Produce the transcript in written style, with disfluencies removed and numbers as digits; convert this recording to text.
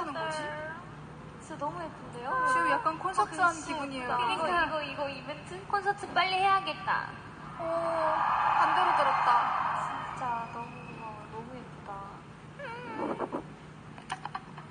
하는 거지? 진짜 너무 예쁜데요? 지금 약간 콘서트 한 기분이에요. 이거 이벤트? 콘서트 빨리 해야겠다.